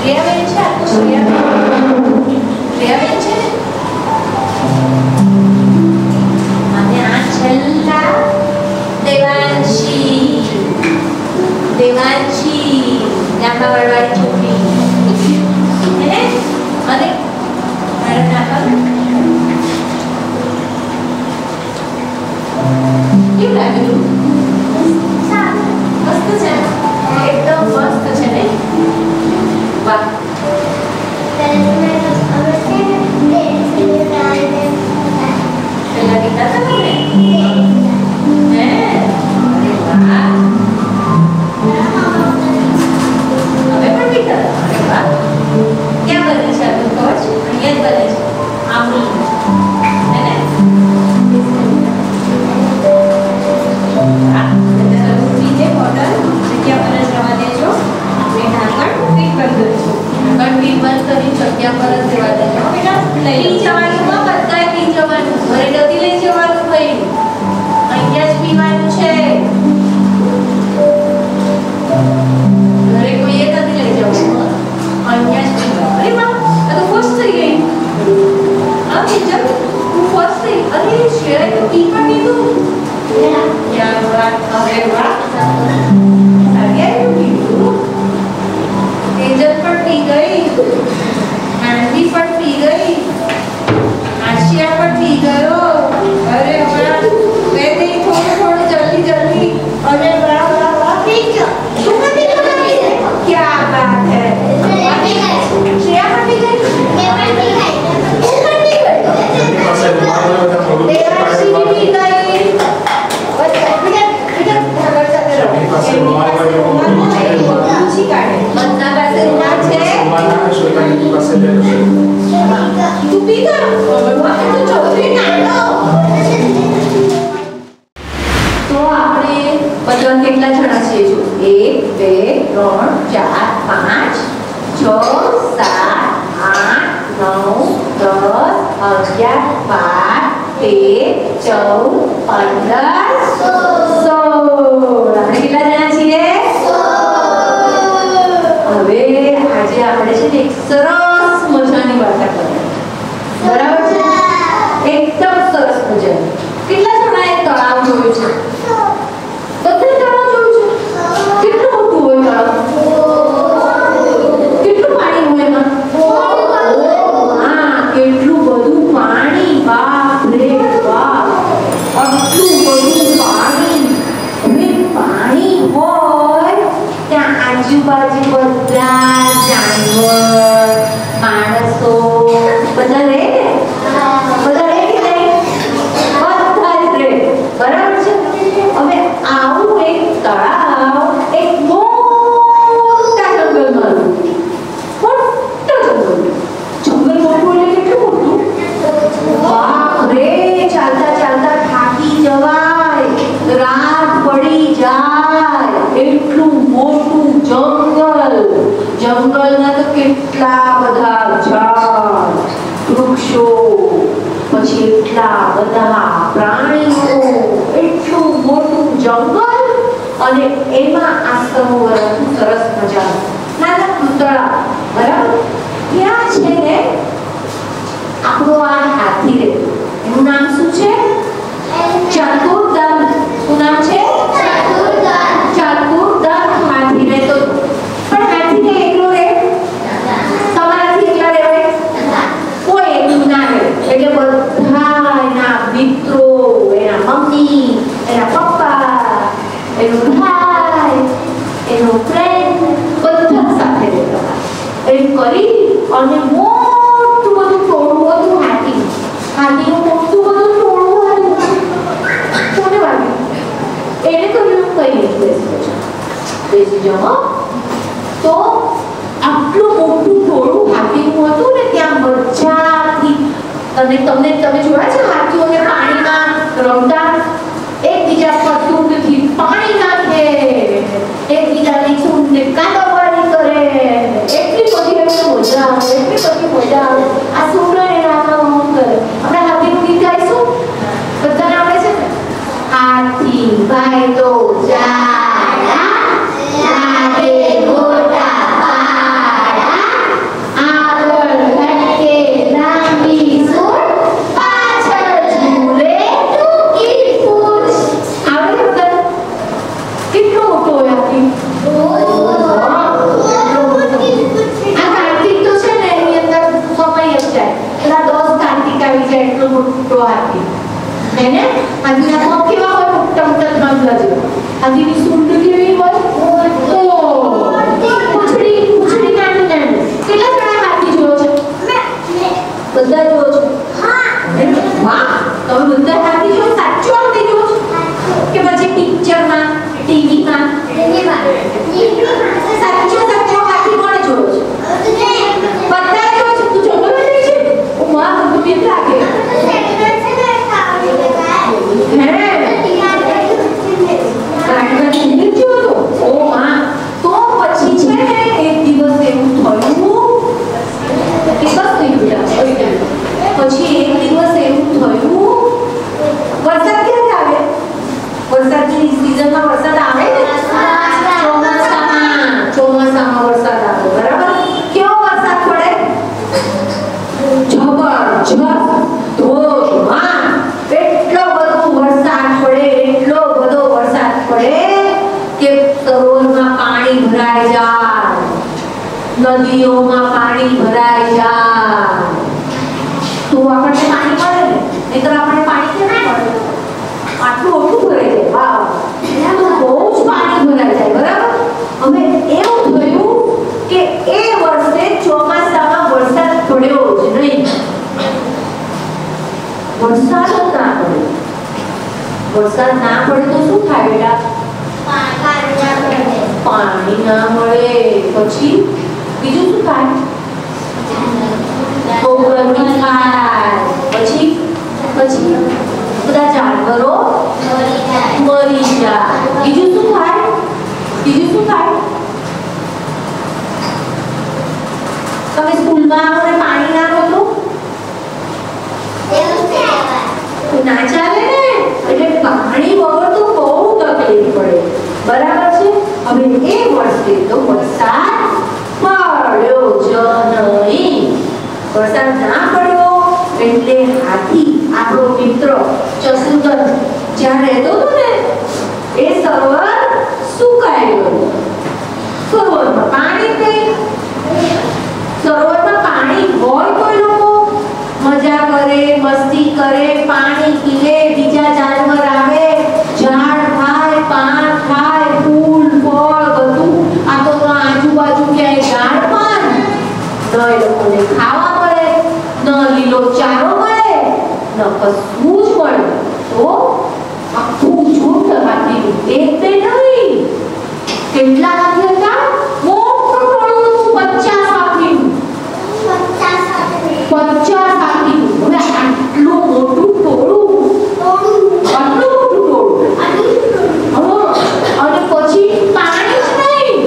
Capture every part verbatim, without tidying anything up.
શ્રેયાબેન છે આ તો શ્રેયાબેન શ્રેયાબેન છે અને આ છેલ્લા દેવાંશી દેવાંશી લાંબા વાળવાળી છોકરી હે અને મેડમ ના કેવું લાગ્યું મસ્ત છે એકદમ મસ્ત છે ને વાહ પેલા ગીતા હતા ને હે અરે વાહ હવે પણ ગીતા અરે વાહ ક્યાં બને છે આ તો ખબર છે અહીંયા જ બને છે આમની હે ને આ બીજે હોટલ જગ્યા પર જ રવા દેજો મેં ઢાંકણ ફીટ કરી દઈશું ઢાંકણ ફીટ બંધ કરી જગ્યા પર જ રહેવા દેજો બેટા લઈ જવાનું માં બધાય પી જવાનું ઘરે ડબી લઈ જવાનું ભાઈ અહીંયા જ પીવાનું છે ઘરે કોઈએ નથી લઈ જવાનું અહીંયા જ પીવાનું અરે વાહ આ તો ફર્સ્ટ થઈ ગઈ આ બીજા હું ફર્સ્ટ થઈ અરે શ્રેયા તો પી પણ લીધું યાર વાહ અરે વાહ સારી પીધું તેજલ પણ પી ગઈ આંટી પણ પી ગઈ આશિયા પણ પી ગયો અરે વાહ બે દે થોડું થોડું જલ્દી જલ્દી અરે વાહ વાહ વાહ પી ગયો તું પી ગઈ क्या बात है श्रेया પણ પી ગઈ मैं પણ પી ગઈ તું પણ પી ગઈ દેવાંશી પી ગઈ કેટલા જણા છે જો એક બે ત્રણ ચાર પાંચ છ સાત આઠ નવ દસ અગિયાર બાર તેર ચૌદ પંદર સોળ આપણે કેટલા જણા છીએ હવે આજે આપણે છે ને એક સરસ મજાની વાર્તા કરીએ બરાબર છે એકદમ સરસ મજાની કેટલા જણાએ તળાવ જોયું છે બધે તળાવ જોયું છે કેટલું મોટું હોય તળાવ કેટલું પાણી હોય એમાં હા કેટલું બધું પાણી બાપ રે બાપ આટલું બધું પાણી હવે પાણી હોય ત્યાં આજુબાજુ બધા જાનવર માણસો બધા રહે ને બધા રહે કે નહીં બધા જ રહે બરાબર છે હવે આવું એક તળાવ એક મોટા જંગલમાં મોટા જંગલ જંગલ મોટું એટલે કેટલું મોટું બાપ રે ચાલતા ચાલતા થાકી જવાય રાત પડી જાય એટલું મોટું જંગલ જંગલના તો કેટલા બધા ઝાડ વૃક્ષો પછી એટલા બધા પ્રાણીઓ એટલું મોટું જંગલ અને એમાં આ સરોવર સરસ મજાનું નાનકડું તળાવ બરાબર ત્યાં છે ને આપણો આ હાથી રહેતો એનું નામ શું છે ચતુર્દંત શું નામ છે ચતુર્દંત ચતુર્દંત હાથી રહેતો પણ હાથી ને એકલો રહે તમારાથી એકલા રહે કોઈ એકલું ના રહે એટલે બધા એના મિત્રો એના મમ્મી એના પપ્પા એનો ભાઈ એનો ફ્રેન્ડ બધા સાથે રહેતા એમ કરી અને મોટું બધું ટોળું હતું હાથી હાથીનું મોટું બધું ટોળું હતું કોને વાગ્યું એને કહ્યું કઈ નહીં બેસી જાઓ બેસી જાઓ તો આટલું મોટું ટોળું હાથીનું હતું ને ત્યાં મજાથી અને તમને તમે જોયા છે હાથીઓને પાણીમાં રમતા એકબીજા પર સૂંઢથી પાણી નાખે એકબીજાની સૂંઢને કાદવવાળી કરે એટલી બધી એમને મજા આવે એટલી બધી મજા આવે આ સૂંઢ એના આમ કરે આપણે હાથીનું ગીત ગાઈશું બધાને આવડે છે ને હાથી ભાઈ તો જાડા લાગે મોટા પાડા કેટલો મોટો હોય હાથી? આ કાર્તિક તો છે ને એની અંદર સમય જ જાય, પેલા દસ કાર્તિક આવી જાય એટલો મોટો હાથી. એને હાથીના પગ કેવા હોય? મોટા મોટા ત્રંગલા જેવા. હાથીની સૂંઢ કેવી હોય? પૂંછડી પૂંછડી નાની નાની. કેટલા જણા હાથી જોયો છે? બધા જોયો છે? વાહ, તમે બધા હાથી જોયો? સાચો હાથી જોયો કે પછી પિક્ચરમાં, ટીવીમાં? સાચો સાચો હાથી કોણે જોયો છે? બધા જોયો છે. તું જોતો નથી છે? ઓ માં, મને બીક લાગે. પછી એક દિવસ એવું થયું, વરસાદ ક્યારે આવે? વરસાદની સીઝનમાં વરસાદ આવે ને? ચોમાસામાં. ચોમાસામાં વરસાદ આવે, બરાબર? કેવો વરસાદ પડે? જબરજસ્ત ધોધમાર. એટલો બધો વરસાદ પડે, એટલો બધો વરસાદ પડે કે સરોવરમાં પાણી ભરાઈ જાય, નદીઓમાં પાણી ભરાઈ જાય. તો આપણને પાણી મળે ને, નહીંતર આપણને પાણી કેમ મળે? આટલું ઓછું ભરાઈ જાય. વાહ, તો બહુ જ પાણી ભરાઈ જાય, બરાબર? હવે એવું થયું કે એ વર્ષે ચોમાસામાં વરસાદ પડ્યો જ નહીં. વરસાદ જ ના પડે. વરસાદ ના પડે તો શું થાય બેટા? પાણી ના મળે. પછી બીજું શું થાય? બહુ ગરમી થાય. પછી પછી બધા જાનવરો મરી જાય. બીજું શું થાય? બીજું શું થાય? તમે સ્કૂલમાં આવો ને પાણી ના મળતું ના ચાલે ને. એટલે પાણી વગર તો બહુ તકલીફ પડે, બરાબર છે? હવે એ વર્ષે તો વરસાદ પડ્યો જ નહીં. વરસાદ ના પડ્યો એટલે હાથી, આપણો મિત્ર ચતુર્દંત, જ્યાં રહેતો હતો ને એ સરોવર સુકાઈ ગયું. સરોવરમાં પાણી નહીં. સરોવરમાં પાણી હોય તો લોકો મજા કરે, મસ્તી કરે, પાણી પીવે, બીજા જાનવર આવે, ઝાડ થાય, પાન થાય, ફૂલ ફળ બધું. આ તો આજુબાજુ ક્યાંય ઝાડ પાન ન એ લોકોને ખાવા મળે, ન લીલો ચારો મળે, ન કશું જ મળે. તો આખું ઝુંડ હાથીનું, એક બે નહીં, કેટલા હાથી હતા? મોટું ટોળું હતું. પચાસ હાથીનું. પચાસ હાથીનું. હવે આટલું મોટું ટોળું, આટલું મોટું ટોળું. અને પછી પાણી જ નહીં.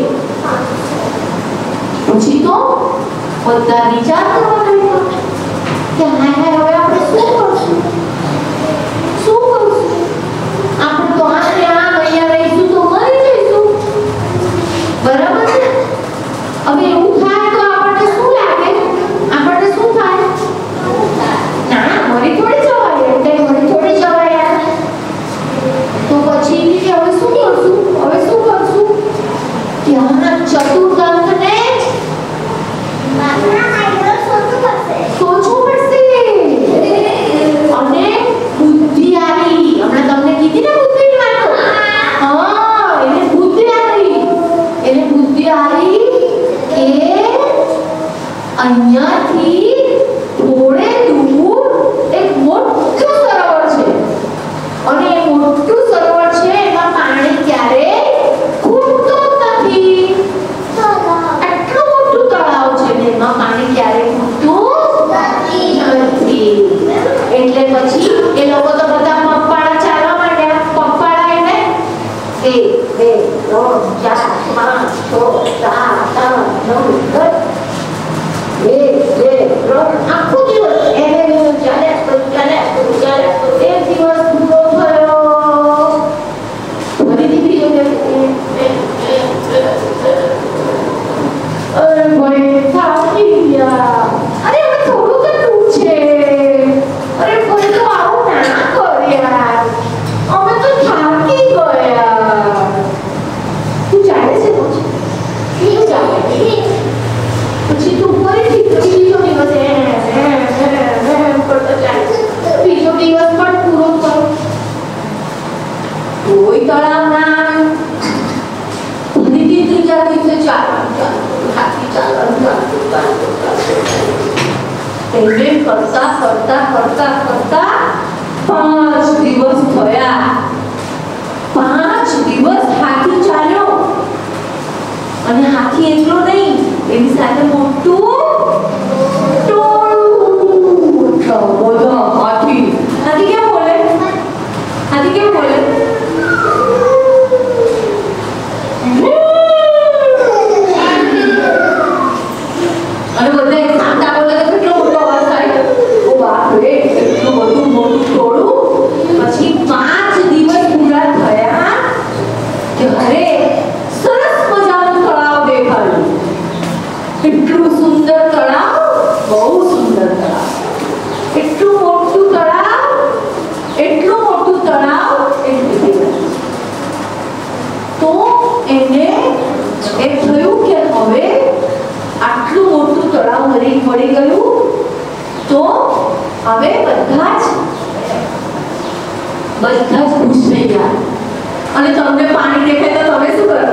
પછી તો બધા વિચાર કરવા લાગ્યા કે હાય હાય, હવે આપણે શું કરશું? શું કરશું? આપણે તો આને આમ અહીંયા રહીશું તો મરી જઈશું, બરાબર છે? હવે એવું થાય તો આપણને શું લાગે? આપણને શું થાય? ના, મરી થોડી જવાય. એટલે મરી થોડી જવાય યાર. તો પછી હવે શું કરશું? હવે શું કરશું? ત્યાંના ચતુર્દંતને સોચવું પડશે. અને બુદ્ધિ આવી. હમણાં તમને કીધી ને બુદ્ધિની વાતો? હા, એને બુદ્ધિ આવી. એને બુદ્ધિ આવી કે અહીંયાથી થોડે દૂર એક મોટું સરોવર છે. અને એ મોટું સરોવર છે, એમાં પાણી ક્યારે ખૂટતું નથી. આટલું મોટું તળાવ છે ને એમાં પાણી ક્યારે ખૂટતું નથી. એટલે પછી એ લોકો તો બધા પગપાળા ચાલવા માંડ્યા. પગપાળા એટલે એક બે ત્રણ ચાર પાંચ છ સાત આઠ નવ દસ. એક બે ત્રણ આખું દિવસ એને ચાલ્યા કરું ચાલ્યા કરું ચાલ્યા કરું. એક દિવસ પૂરો થયો. ફરીથી બીજો દિવસ. અરે ભાઈ, થાકી ગયા. અરે હવે થોડું કેટલું છે? અરે ભાઈ, તો આવું ના કર યાર. અમે તો થાકી ગયા. કરતા કરતા કરતા કરતા પાંચ દિવસ થયા. પાંચ દિવસ હાથી ચાલ્યો અને હાથી એકલો નહીં, એની સાથે મોટું ટોળું. બધા હાથી હાથી કેમ બોલે? હાથી કેમ બોલે? અને બધા એક સાંતા બોલે તો કેટલો મોટો અવાજ થાય. ઓ બાપ રે, એટલું બધું મોટું ટોળું. પછી પાંચ દિવસ પૂરા થયા ત્યારે સરસ મજાનું તળાવ દેખાયું. એટલું સુંદર તળાવ, બહુ સુંદર તળાવ, એટલું મોટું તળાવ, એટલું મોટું તળાવ. તો એને એમ થયું કે હવે આટલું મોટું તળાવ મળી મળી ગયું તો હવે બધા જ બધા જ ખુશ થઈ ગયા. અને તમને પાણી દેખાય તો તમે શું કરો?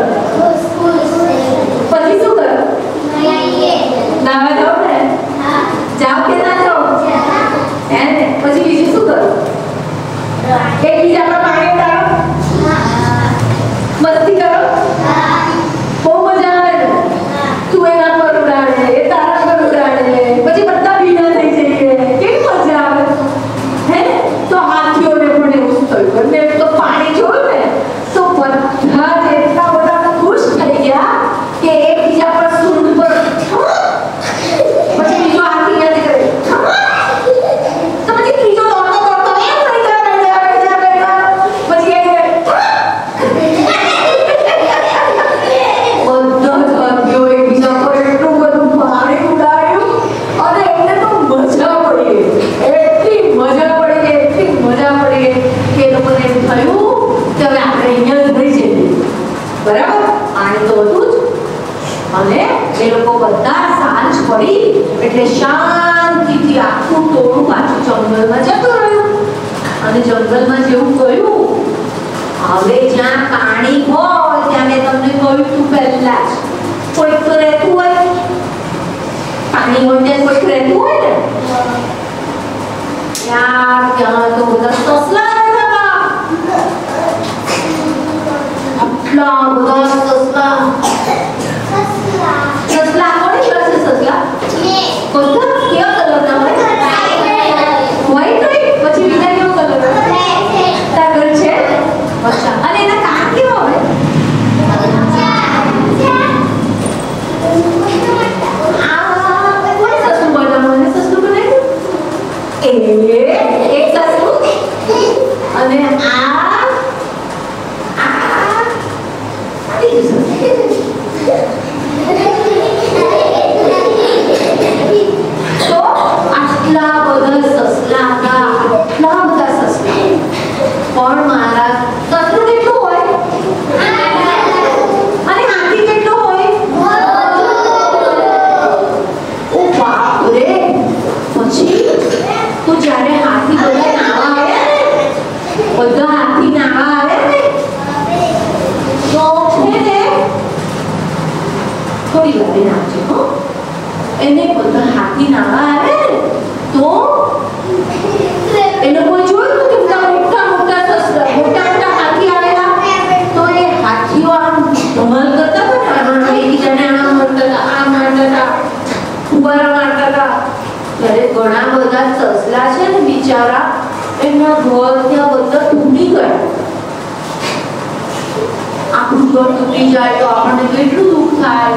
પછી શું કરો? નાવા જાઓ ને? જાઓ કે ના જાઓ? હે ને? પછી બીજું શું કરો? એકબીજા પર પાણી ઉડાડો, મસ્તી કરો, બહુ મજા આવે ને? તું એના પર ઉડાડે, એ તારા પર ઉડાડે, પછી બધા ભીના થઈ જઈએ, કેવી મજા આવે હે? તો હાથીઓને પણ એવું જ થયું. અને તો પાણી જોયું ને તો બધા જ એટલા બધા ખુશ થઈ ગયા કે એકબીજા પર સૂંઢ પર પછી બીજો હાથી યાદ કરે તો પછી ત્રીજો દોડતો દોડતો એમ થઈ ગયા બેઠા બેઠા બેઠા પછી એ બધા જ હાથીઓ એકબીજા પર એટલું બધું પાણી ઉડાડ્યું અને એમને તો મજા પડી ગઈ. એટલી મજા પડી ગઈ, એટલી મજા પડી ગઈ કે એ લોકોને એમ થયું કે હવે આપણે અહીંયા જ રહી જઈએ. બરાબર? પાણી તો હતું જ. અને એ લોકો બધા સાંજ પડી એટલે શાંતિથી આખું ટોળું પાછું જંગલમાં જતું રહ્યું. અને જંગલમાં જેવું ગયું, હવે જ્યાં પાણી હોય ત્યાં મેં તમને કહ્યું તું પહેલા જ કોઈક તો રહેતું હોય, પાણી હોય ત્યાં કોઈક રહેતું હોય ને. ત્યાં ત્યાં તો બધા સસલા રહેતા હતા. આટલા બધા સસલા. સસલા કોને કહેવાય છે? સસલા કોઈ કેવા કલરના હોય? વ્હાઈટ હોય. પછી બીજા કેવો કલર હોય? ટાગર છે. અચ્છા. અને એના કાન કેવા હોય? આ કોઈ સસલું બનાવવાનું અને સસલું બનાવ્યું એ એક સસલું. અને આ આ બીજું સસલું. તો આટલા બધા સસલા હતા, આટલા બધા સસલા. પણ મારા સસલું કેટલું હોય અને હાથી કેટલું હોય? ઓ બાપ રે. પછી તો જ્યારે હાથી બધા નાવા આવ્યા ને, બધા હાથી નાવા આવ્યા ને તો છે ને થોડી વાર નાખજો હો. એને બધા હાથી નાવા આવે તો એ લોકોએ જોયું કે બધા મોટા મોટા સસલા, મોટા મોટા હાથી આવેલા. તો એ હાથીઓ આમ ધમાલ કરતા હતા ને, આમ એકબીજાને આમ મારતા હતા, આમ મારતા હતા, ઉભારા મારતા હતા. ત્યારે ઘણા બધા સસલા છે ને બિચારા, એમના ઘર ત્યાં બધા તૂટી ગયા. આપણું ઘર તૂટી જાય તો આપણને કેટલું દુઃખ થાય.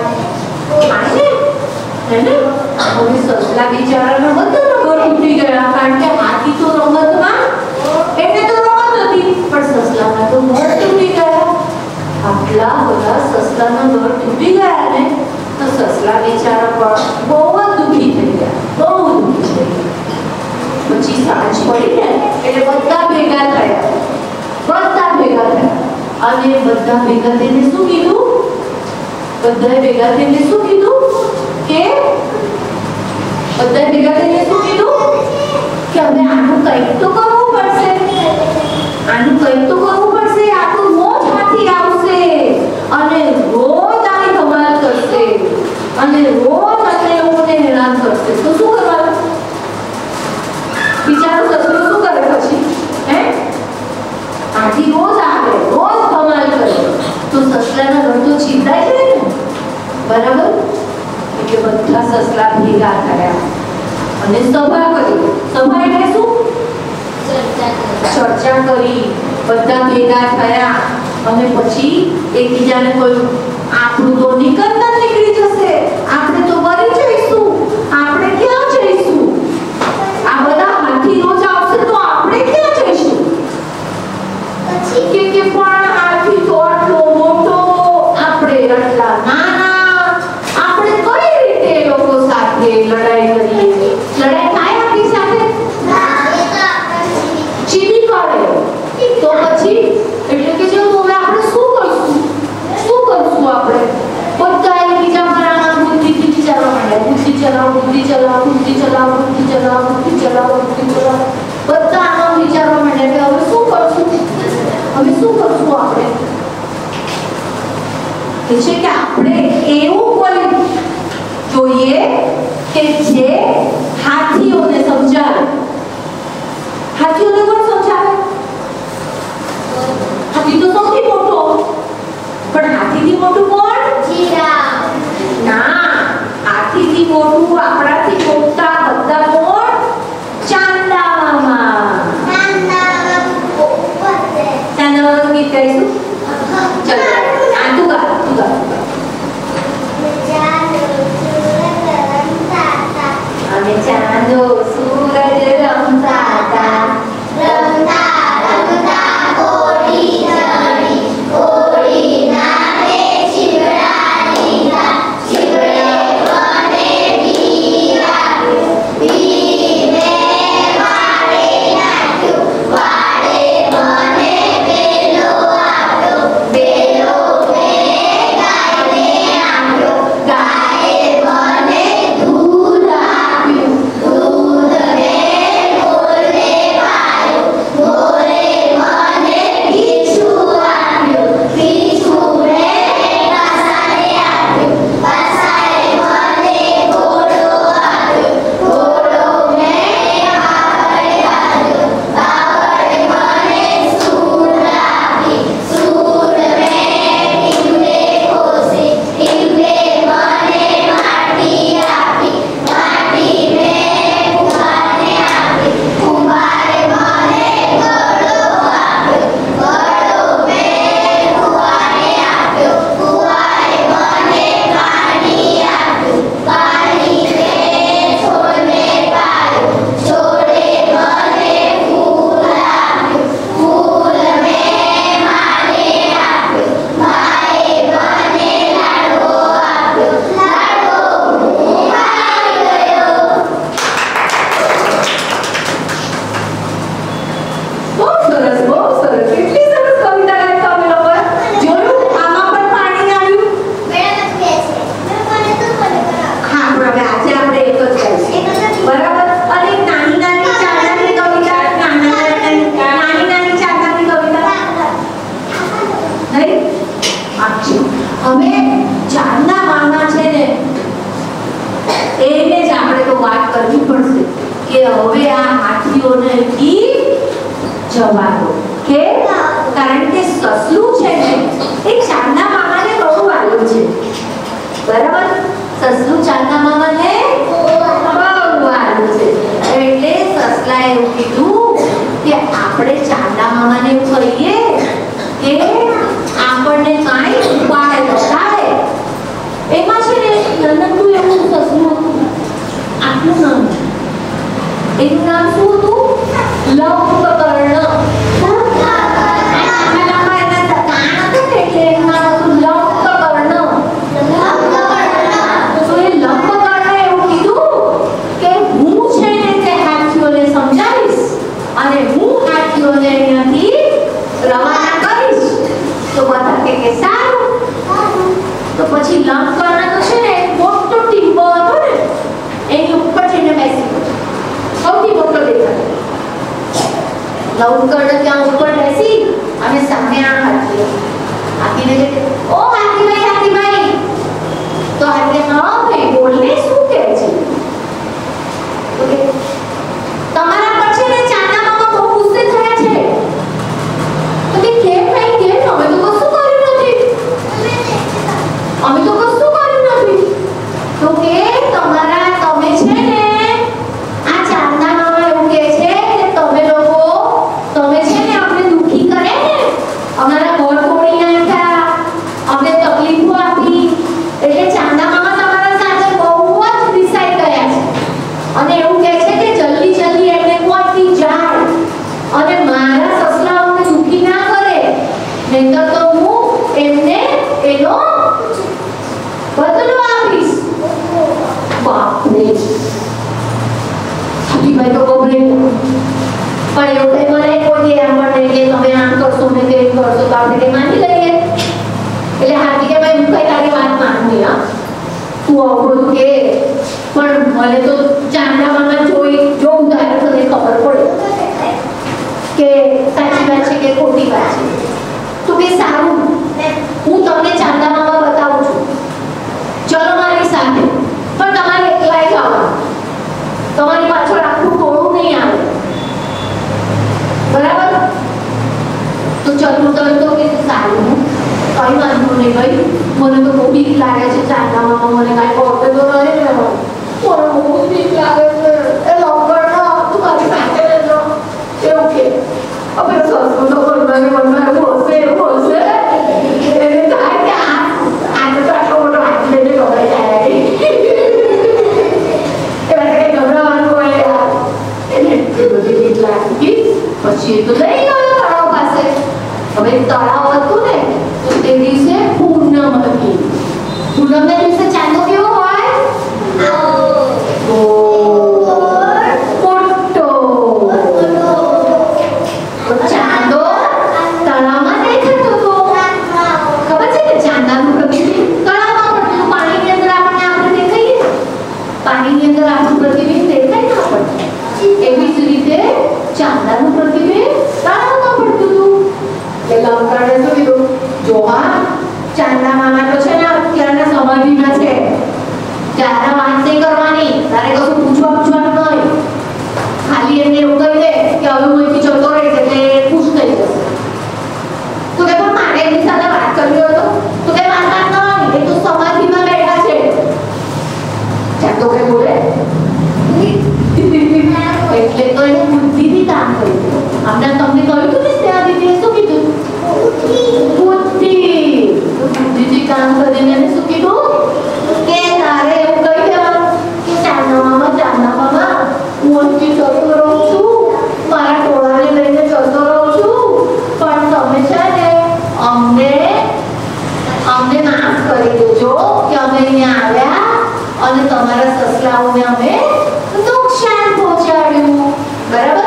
હવે સસલા બિચારાના બધાના ઘર તૂટી ગયા. કારણ કે હાથી તો રમતમાં એટલે તો રમત હતી, પણ સસલાના તો ઘર તૂટી ગયા. આટલા બધા સસલાના ઘર તૂટી ગયા ને તો સસલા બિચારા પણ બહુ જ દુઃખી થઈ ગયા, બહુ દુઃખી થઈ ગયા. પછી સાંજ પડી ને એટલે બધા ભેગા થયા, બધા ભેગા થયા. અને બધા ભેગા થઈને શું કીધું? બધા ભેગા થઈને શું કીધું કે બધા ભેગા થઈને શું કીધું કે હવે આનું કંઈક તો કરવું પડશે, આનું કંઈક તો કરવું પડશે. આ તો રોજ હાથી આવશે અને રોજ આની ધમાલ કરશે અને રોજ આપણે લોકોને હેરાન કરશે. તો શું કરવાનું? બરાબર? એટલે બધા સસલા ભેગા થયા અને સભા કરી. સભા એટલે શું? ચર્ચા કરી. બધા ભેગા થયા અને પછી એકબીજાને કહ્યું, આપણું તો નિકંદન નીકળી જશે, આપણે તો મરી જઈશું, આપણે ક્યાં જઈશું? આ બધા હાથી રોજ આવશે તો આપણે ક્યાં જઈશું? પછી કે કે પણ હાથી તો આટલો મોટો, આપણે આટલા નાના, આપણે કઈ રીતે એ લોકો સાથે લડાઈ કરીએ? લડાઈ થાય આપણી સાથે? ચીડી પડે. તો પછી એટલે કે જો હવે આપણે શું કરશું? શું કરશું આપણે? બધા એકબીજા પર આના બુદ્ધિથી વિચારવા માંડ્યા. બુદ્ધિ ચલાવો, બુદ્ધિ ચલાવો, બુદ્ધિ ચલાવો, બુદ્ધિ ચલાવો, બુદ્ધિ ચલાવો, બુદ્ધિ ચલાવો. બધા આના વિચારવા માંડ્યા કે હવે શું કરશું? હવે શું કરશું આપણે? કે છે કે આપણે એવું કોઈ જોઈએ કે જે હાથીઓને સમજાવે. હાથીઓને કોણ સમજાવે? હાથી તો સૌથી મોટો, પણ હાથીથી મોટું કોણ? જીરાફ. ના, હાથીથી મોટું, આપણાથી મોટા બધા કોણ? ચાંદા મામા. ચાંદા મામા ઉપર છે. ચાંદા મામા ગીત ગાઈશું? ચલો આ તું ગા, તું ગા. અમે ચાંદો સૂરજ રમતા હતા, રમતા રમતા કોડી ચડી, કોડી નાને ચીવડા લીધા, ચીવડે મને ઘી આપ્યું, ઘીને વાળે નાખ્યું, વાળે મને બેલો આપ્યો, બેલો મેં ગાયને આપ્યો, ગાયે મને દૂધ આપ્યું, દૂધ મેં ઢોરને પાયું, ઢોરે મને પીછું આપ્યું, પીછું મેં પાસાને આપ્યું, પાસાએ મને ઘોડો આપ્યો, ઘોડો મેં આગળ આપ્યો, આગળ મને સૂંઢ આપી, સૂંઢ મેં ટીંબે ખોસી, ટીંબે મને માટી આપી, માટી મેં કુંભારને આપી, કુંભારે મને ઘડો આપ્યો, ઘડો મેં કુંવારને આપ્યો, કુંવારે મને પાણી આપ્યું, પાણી મેં છોડને પાયું, છોડે મને ફૂલ આપ્યું, ફૂલ મેં માને આપ્યું, માએ મને લાડવો આપ્યો, લાડવો હું ખાઈ ગયો. બહુ સરસ, બહુ સરસ. કેટલી સરસ કવિતા લખી તમે લોકોએ. જોયું? આમાં પણ પાણી આવ્યું. હા, પણ હવે આજે આપણે એક જ ગાઈશું. બરાબર? અને એક નાની નાની ચાંદાની કવિતા, નાના નાની નાની નાની ચાંદાની કવિતા નહીં? આપજો. હવે ચાંદા મામા છે ને, એને જ આપણે તો વાત કરવી પડશે કે હવે આ હાથીઓને કી જવા દો. કે કારણ કે સસલું છે ને એ ચાંદા મામાને બહુ વાલું છે. બરાબર? સસલું ચાંદા મામાને બહુ વાલું છે. એટલે સસલાએ એવું કીધું કે આપણે ચાંદા મામાને એવું કહીએ કે આપણને કાંઈ ઉપાય બતાવે. એમાં છે ને નનકડું એવું સસલું હતું, આટલું નામ. એનું નામ શું હતું? લંબકર્ણ. આટલા લાંબા એના કાન હતા ને એટલે એનું નામ હતું લંબકર્ણ. તો એ લંબકર્ણે એવું કીધું કે હું છે ને તે હાથીઓને સમજાવીશ અને હું હાથીઓને અહીંયાથી રવાના કરીશ. તો બધા કે કે સારું. તો પછી લંબકર્ણ તો છે ને મોટો ટીમ્બો હતો ને એની ઉપર જઈને બેસી ગયો. સૌથી મોટો દેખાય. લંબકર્ણ ત્યાં ઉપર બેસી અને સામે આ હાથી. હાથીને કે ઓ હાથીભાઈ, હાથીભાઈ. તો હાથીએ હા ભાઈ બોલને, શું કહે છે? તો કે તમારા પર છે ને ચાંદા મામા બહુ ગુસ્સે થયા છે. તો કે કેમ ભાઈ, કેમ? અમે તો કશું કર્યું નથી. અમે તો કશું કર્યું નથી. મને તો ચાંદા મામા જોઈ જોઉં ત્યારે તને ખબર પડે કે સાચી વાત છે કે ખોટી વાત છે. તો કે સારું, હું તમને ચાંદા મામા બતાવું છું, ચલો મારી સાથે. પણ તમારે એકલા જ આવવાનું, તમારી પાછળ આખું ટોળું નહીં આવે, બરાબર? તો ચતુર્દંડ તો કે સારું, કઈ વાંધો નહીં ભાઈ, મને તો બહુ બીક લાગે છે ચાંદા મામા, મને કાંઈ પડતે તો રહે ને, મને બહુ બીક લાગે છે, એ લંગડના તું મારી સાથે રહેજો એવું કે. હવે સસું તો મનમાં મનમાં એવું હશે એવું હશે એને થાય કે આ આને તો આટલો મોટો હાથ લઈને ગભરાઈ જાય એવા કંઈ ગભરાવાનું હોય યાર. એને એટલી બધી બીક લાગી. પછી એ તો લઈ ગયો તળાવ પાસે. હવે તળાવ હતું ને તો તે દિવસે પૂનમ હતી. પૂનમના દિવસે ચાંદો કેવો હોય? મોટો. ચાંદો તળાવમાં દેખાતો હતો. ખબર છે કે ચાંદાનું પ્રતિબિંબ તળાવમાં પડતું, પાણીની અંદર આપણને આપણે દેખાઈએ, પાણીની અંદર આપણું પ્રતિબિંબ દેખાય ના પડે, એવી જ રીતે ચાંદાનું પ્રતિબિંબ તળાવમાં પડતું હતું. એટલે લંકાણે શું કીધું, જોવા ચાંદા મામા તો છે ને અત્યારના સમાધિમાં છે, ત્યારે વાત નહીં કરવાની, તારે કશું પૂછવા પૂછવાનું નહીં, ખાલી એમને એવું કહી દે કે હવે હું અહીંથી જતો રહીશ એટલે ખુશ થઈ જશે. તો કે પણ મારે એમની સાથે વાત કરવી હોય તો કે વાત વાત નહીં, એ તો સમાધિમાં બેઠા છે. ચાંદો કે બોલે એટલે તો એને બુદ્ધિથી કામ કર્યું. હમણાં તમને કહ્યું હતું ને ત્યાં દીદીએ શું કીધું? બુદ્ધિ. બુદ્ધિથી કામ કરીને એને શું કીધું કે તારે એવું કહી દેવાનું કે ચાંદા મામા ચાંદા મામા હું અહીંથી જતો રહું છું, મારા ટોળાને લઈને જતો રહું છું, પણ તમે છે ને અમને અમને માફ કરી દેજો કે અમે અહીંયા આવ્યા અને તમારા સસલાઓને અમે નુકસાન પહોંચાડ્યું. બરાબર?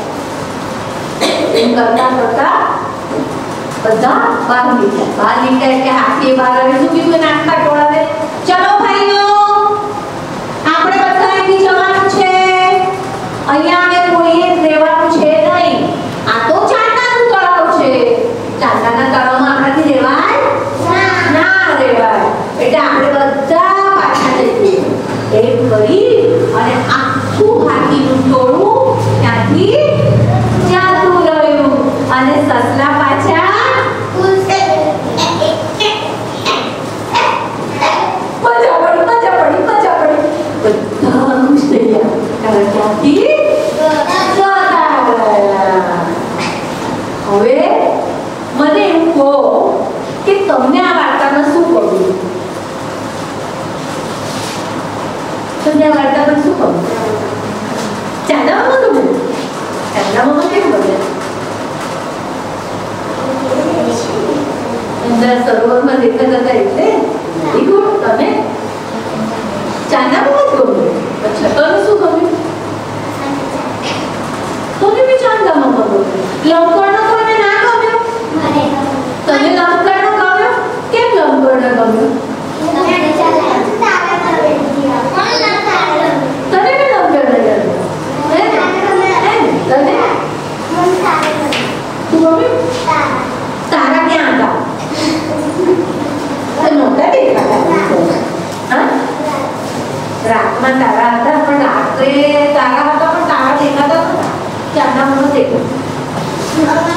એમ કરતા કરતા બધા બહાર નીકળ્યા. બહાર નીકળ્યા કે હાથી બહાર આવી શું કીધું એને આખા ટોળાને, ચલો ભાઈઓ આપણે બધા અહીંથી જવાનું છે, અહીંયા અમે કોઈએ રહેવાનું છે નહીં, આ તો ચાંદાનું તળાવ છે, ચાંદાના તળાવમાં આપણાથી રહેવાય ના રહેવાય, એટલે આપણે બધા પાછા જઈએ. એમ કરી અને આખું હાથીનું ટોળું ત્યાંથી જતું રહ્યું અને સસલા પાછા મજા પડી મજા પડી મજા પડી બધા ખુશ થઈ ગયા, કારણ ત્યાંથી જતા રહ્યા. હવે મને એવું કહો કે તમને આ વાર્તામાં શું કહ્યું? તમને આ વાર્તામાં શું કહ્યું? ચાંદામાં ગમે? ચાંદામાં કેમ ગમે? અંદર સરોવરમાં દેખાતા હતા એટલે વેરી ગુડ. તમે ચાંદામાં જ ગમે? અચ્છા, તને શું ગમ્યું? તને બી ચાંદામાં ગમ્યું? લંકડનો કોઈને ના ગમ્યો? તને લંકડનો ગમ્યો? કેમ લંકડનો ગમ્યો? તને બી લંકડનો ગમ્યો? તને તું ગમ્યું? તારા ક્યાં હતા? નહોતા દેખાતા? હા, રાતમાં તારા હતા પણ રાત્રે તારા હતા પણ તારા દેખાતા નહોતા. ચાંદામાં દેખાતા.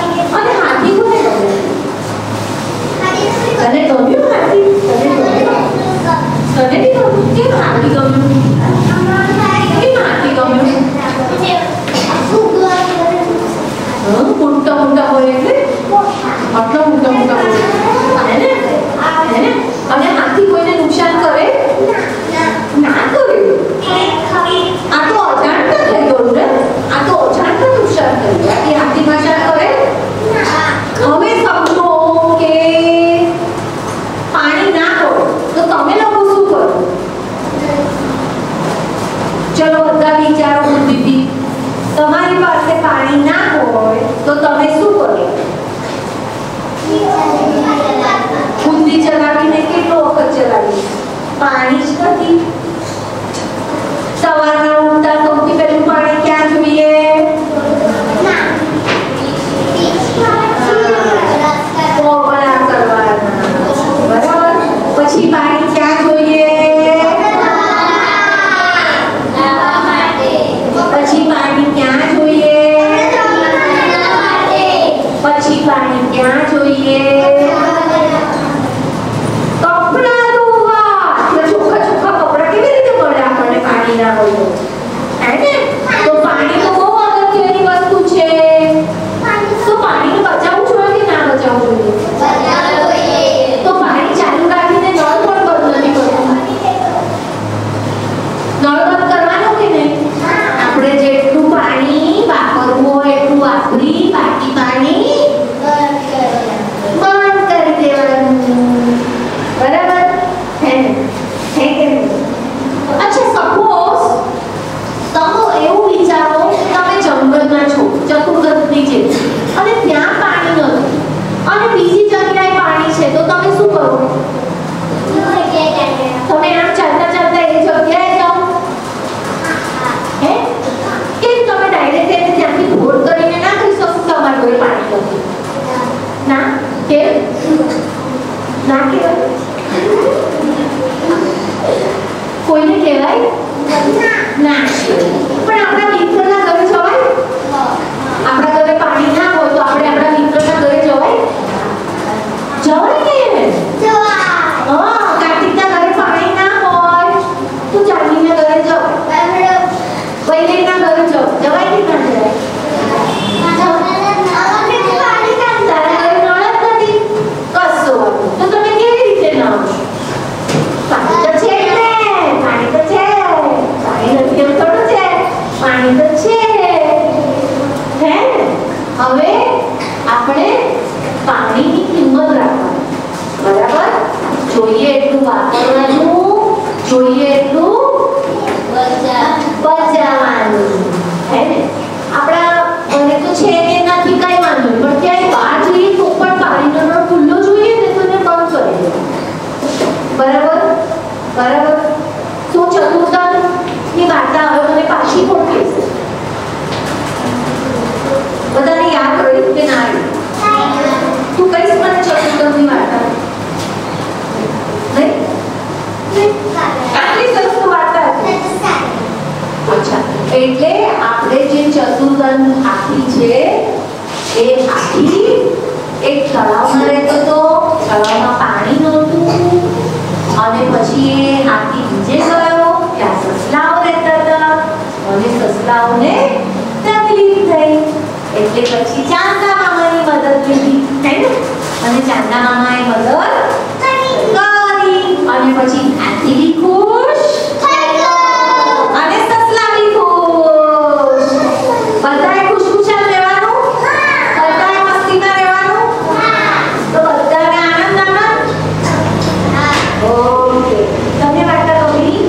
કોઈને કહેવાય ના. પણ આપણા મિત્રના ઘરે જવાય? આપણા ઘરે પાણી ના હોય તો આપણે આપણા મિત્રના ઘરે જવાય? જવાય ને? જવાય. હા, કાર્તિકના ઘરે પાણી ના હોય તો જાનવીના ઘરે જવાય. વૈલેના ઘરે જવાય. જવાય કે ના જવાય? હવે આપણે પાણીની કિંમત રાખવાની, બરાબર? જોઈએ એટલું વાપરવાનું, જોઈએ એટલું બચાવવાનું, હે ને? આપણા મને તો છે કે નથી કઈ વાંધો નહીં, પણ ક્યાંય બહાર જઈએ તો પણ પાણીનો નળ ખુલ્લો જોઈએ ને તો એને બંધ કરી દે, બરાબર? બરાબર. તો ચતુર્દંડની વાર્તા હવે મને પાછી કોણ કહેશે? બધાને યાદ રહી કે ના રહી? તું કઈશ મને ચતુર્દંડની વાર્તા? નહીં? આટલી સરસ વાર્તા હતી. અચ્છા, એટલે આપણે જે ચતુર્દંડ હાથી છે એ હાથી એક તળાવમાં રહેતો હતો. તળાવમાં પાણી નહોતું અને પછી એ હાથી નીચે ગયો. ત્યાં સસલાઓ રહેતા હતા અને સસલાઓને તકલીફ થઈ એટલે પછી ચાંદા મામાની મદદ લીધી, હે ને? અને ચાંદા મામાએ મદદ કરી અને પછી હાથી બી ખુશ થઈ ગયો અને સસલા બી ખુશ. બધાએ ખુશખુશાલ રહેવાનું, બધાએ મસ્તીમાં રહેવાનું, તો બધાને આનંદ આનંદ. ઓકે, તમને વાર્તા ગમી?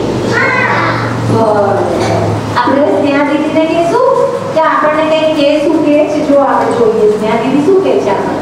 આપણે સ્નેહા દીદીને કહેશું કે આપણને કંઈ કે શું કે છે? જો આપણે જોઈએ સ્નેહા દીદી શું કે છે આપણને?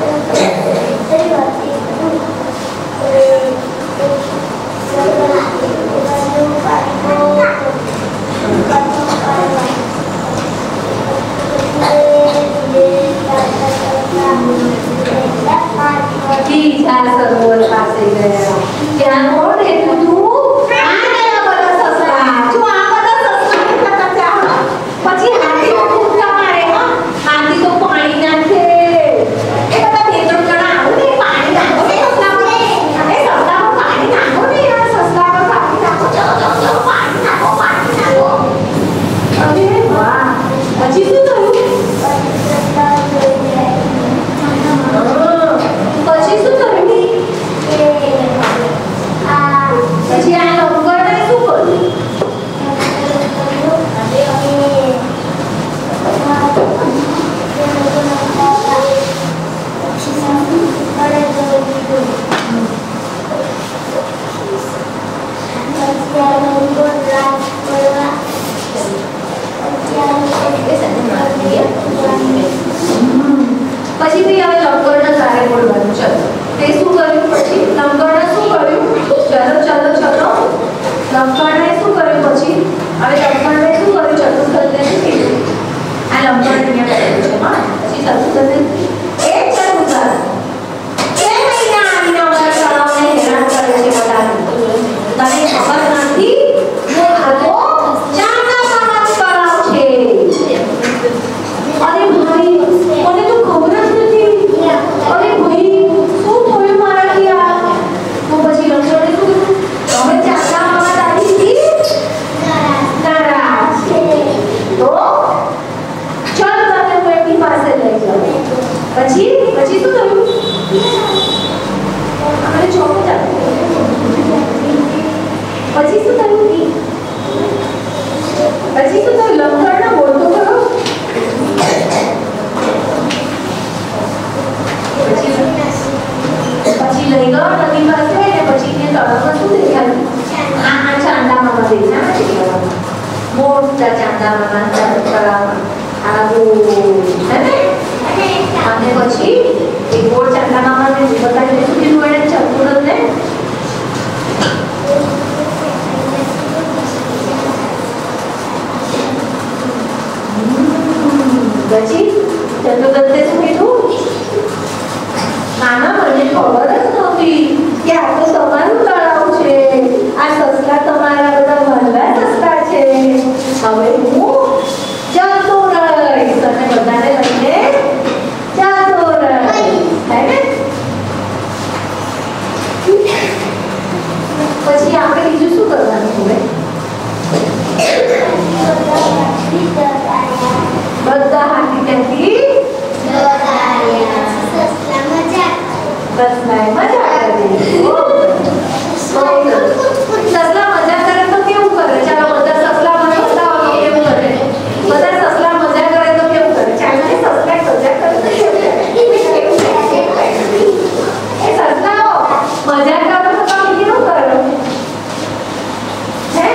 Thank you. ચાંદામાં નાસ્તા કરવામાં આવું હે ને અને પછી એ ગોળ ચાંદામાં મને બતાવી શું કીધું એને ચતુરને પછી ચતુર્દત્તે શું કીધું નાના મને ખબર જ નહોતી કે આ તો તમારું તળાવ છે આ સસલા તમારા બધા વહાલા સસલા છે હવે હું જતો રહીશ અને બધાને લઈને જતો રહીશ હે ને પછી આપણે બીજું શું કરવાનું હવે બધા હાથી ત્યાંથી સસલાએ મજા કરી સસલા મજા કરે તો કેવું કરે ચાલો બધા સસલા મને બતાવો કેવું કરે બધા સસલા મજા કરે તો કેવું કરે ચાલો એ સસલા મજા કરે તો કેવું કરે એ સસલાઓ મજા કરો તો તમે કેવું કરો હે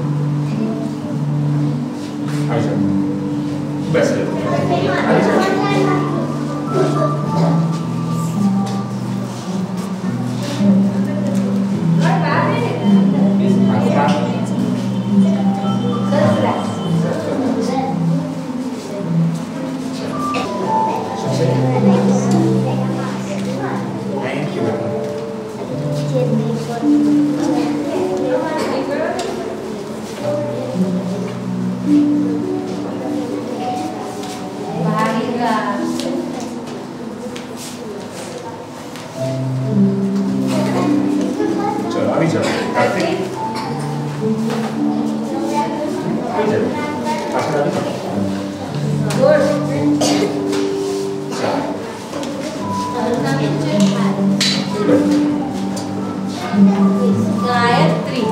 Best. गायत्री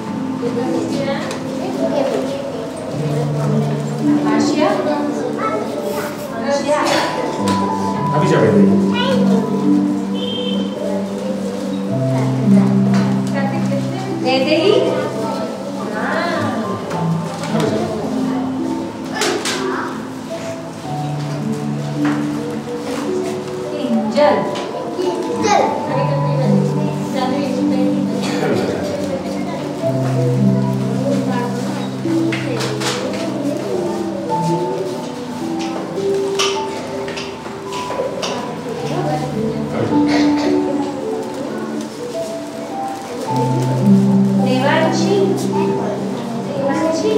आशिया आशिया अभी जा बैठे देते ही जल देवांशी देवांशी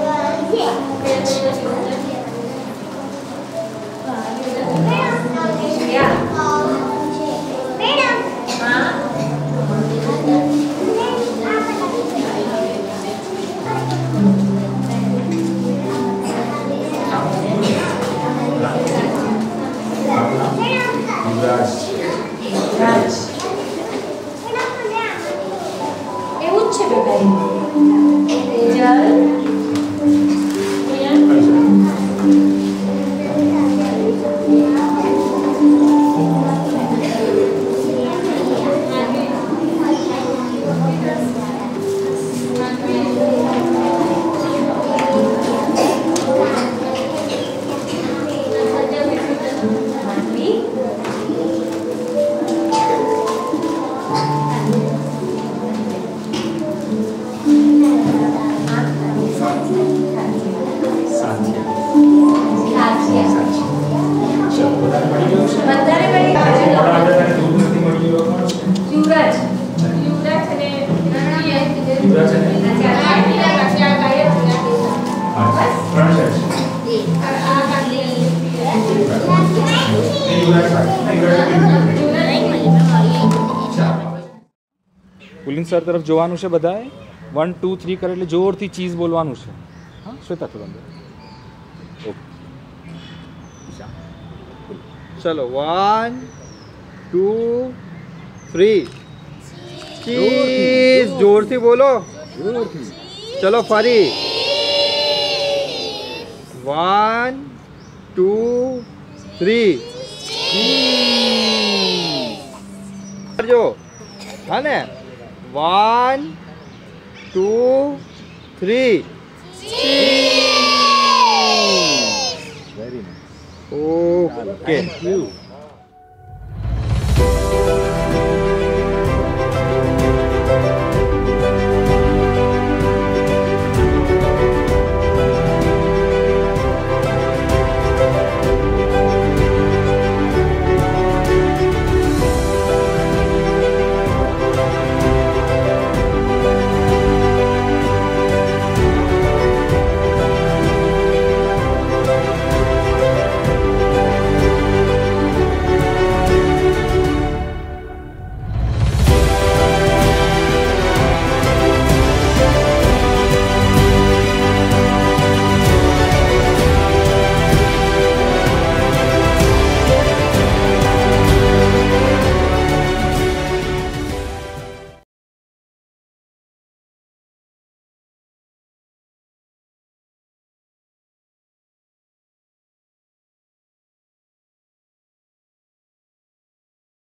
પુલિન સર તરફ જોવાનું છે બધાએ વન ટુ થ્રી કરે એટલે જોરથી ચીઝ બોલવાનું છે હા શ્વેતા થોડું અંદર ઓકે चलो वन टू थ्री चीज जोर से बोलो चलो फरी वन टू थ्री जो हाँ ने one two three very nice okay